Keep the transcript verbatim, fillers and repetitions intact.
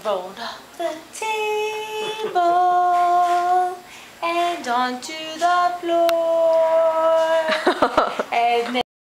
rolled off the table and onto the floor. And then